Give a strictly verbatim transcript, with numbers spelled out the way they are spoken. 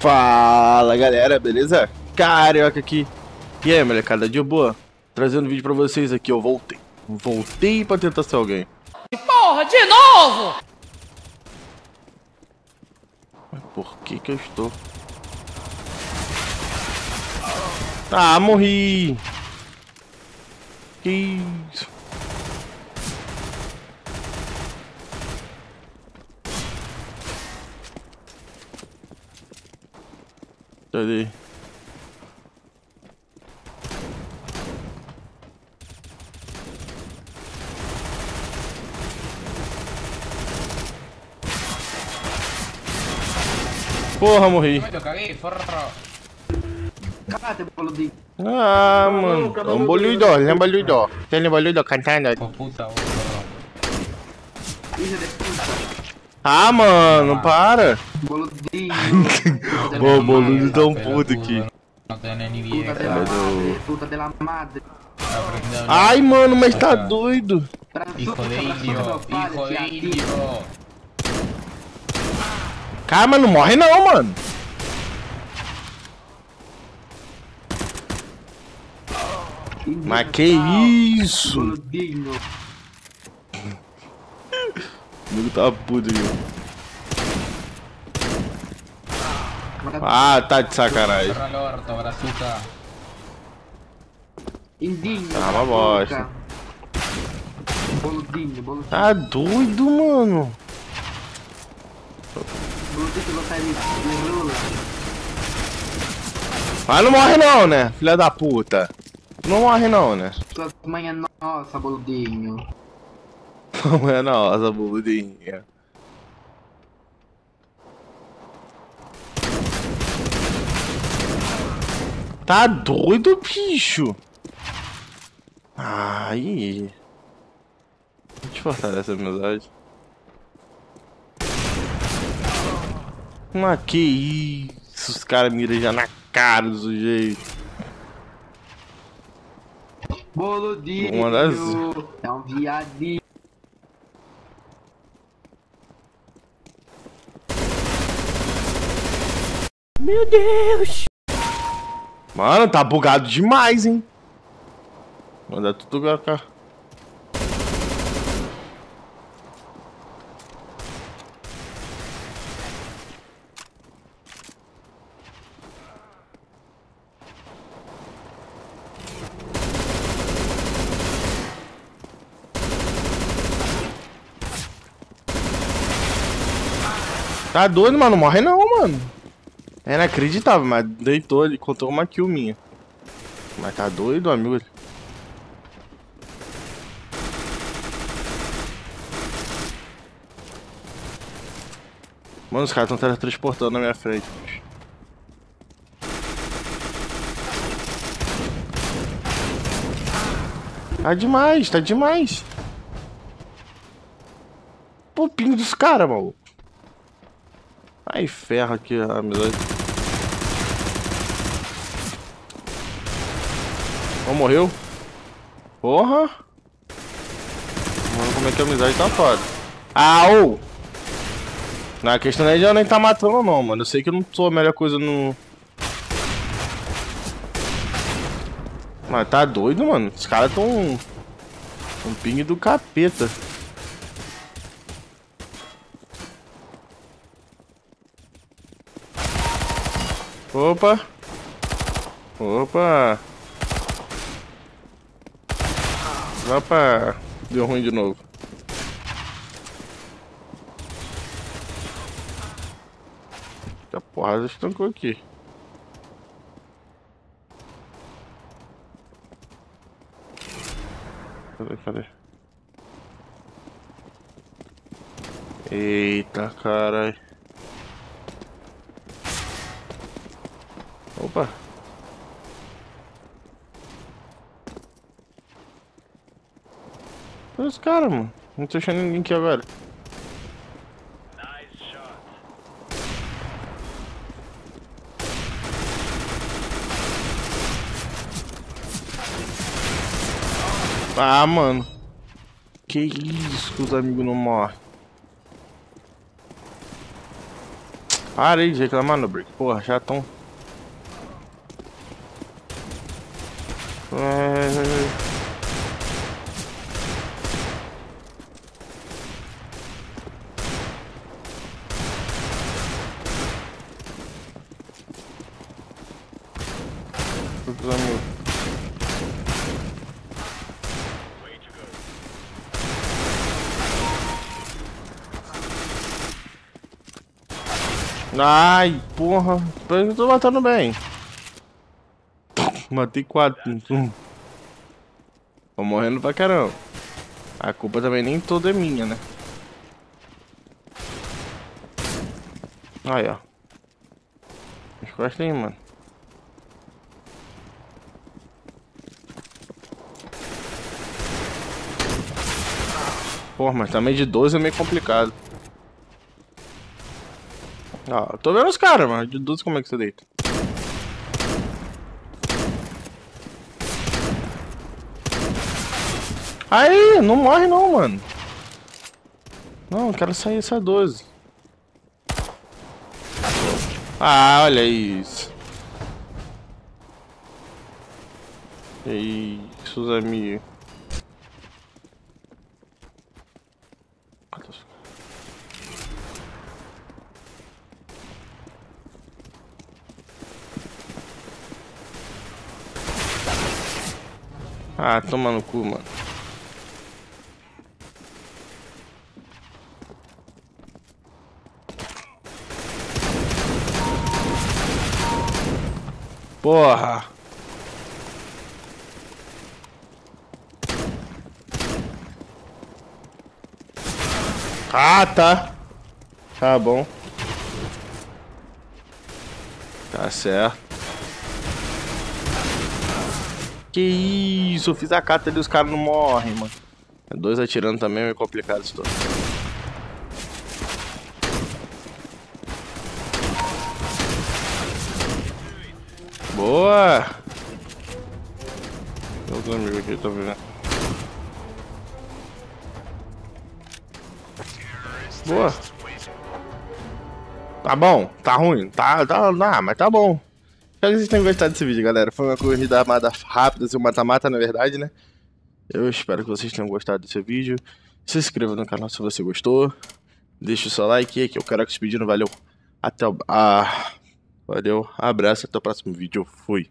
Fala galera, beleza? Carioca aqui. E aí, molecada, de boa? Trazendo vídeo pra vocês aqui, eu voltei. Voltei pra tentar ser alguém. Porra, de novo! Mas por que que eu estou? Ah, morri! Que isso? Cadê? Porra, morri. Ah, mano. É um boludo, é um boludo. Tem um boludo cantando. Ah, mano, para. Boludinho. Ô, boludo tá um puto aqui. Puta della madre. Ai, mano, mas tá doido. Hijo de indio, hijo de indio. Calma, não morre não, mano. Mas que isso? Boludinho. O nego tá puto aqui. Ah, tá de sacanagem. Indinho. Ah, uma bosta. Boludinho, boludinho. Tá doido, mano. Boludinho não sai de rola. Mas não morre não, né? Filha da puta. Não morre não, né? Sua mãe é nossa, boludinho. Não é nossa, boludinha. Tá doido, bicho? Aí. A gente fortalece a amizade. Mas que isso? Os caras miram já na cara do sujeito. Boludinho. Uma das... É um viadinho. Meu Deus! Mano, tá bugado demais, hein? Manda tudo pra cá. Tá doido, mano? Não morre não, mano. É inacreditável, mas deitou ali, contou uma kill minha. Mas tá doido, amigo. Mano, os caras estão teletransportando na minha frente, bicho. Tá demais, tá demais. Pô, pingo dos caras, maluco. Ai, ferro aqui, a amizade. Oh, morreu? Porra! Mano, como é que a amizade tá foda? Ah, ô! Na questão não é de eu nem tá matando não, mano. Eu sei que eu não sou a melhor coisa no... Mas tá doido, mano. Os caras tão... Um ping do capeta. Opa! Opa! Opa! Deu ruim de novo. A porrada estancou aqui. Cadê, cadê? Eita, caralho. Opa! Olha os caras, mano. Não tô achando ninguém aqui agora. Ah, mano. Que isso que os amigos não morrem. Para aí de reclamar, no Brick. Porra, chatão. É... Ai, porra. Eu tô matando bem. Matei quatro. Tô morrendo pra caramba. A culpa também nem toda é minha, né? Aí, ó. Encosta aí, mano. Porra, mas também de doze é meio complicado. Ó, tô vendo os caras, mano. De doze como é que você deita? Aí, não morre não, mano. Não, eu quero sair essa doze. Ah, olha isso. E isso, amigos. Ah, toma no cu, mano. Porra. Ah, tá. Tá bom. Tá certo. Que isso, eu fiz a cata ali, os caras não morrem, mano. Dois atirando também é complicado isso todo. Boa! Meus amigos aqui, tô vendo. Boa! Tá bom, tá ruim, tá, tá, não, mas tá bom. Espero que vocês tenham gostado desse vídeo, galera. Foi uma corrida armada rápida, assim, um mata-mata, na verdade, né? Eu espero que vocês tenham gostado desse vídeo. Se inscreva no canal se você gostou. Deixa o seu like aqui, eu quero que se pedindo. Valeu. Até o... Ah, valeu, abraço, até o próximo vídeo. Fui.